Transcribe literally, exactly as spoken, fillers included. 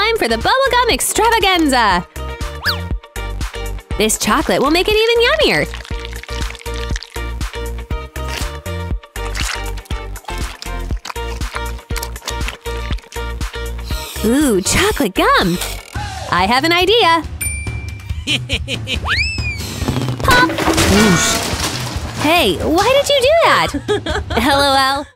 time for the bubblegum extravaganza! This chocolate will make it even yummier! Ooh, chocolate gum! I have an idea! Pop! Hey, why did you do that? LOL.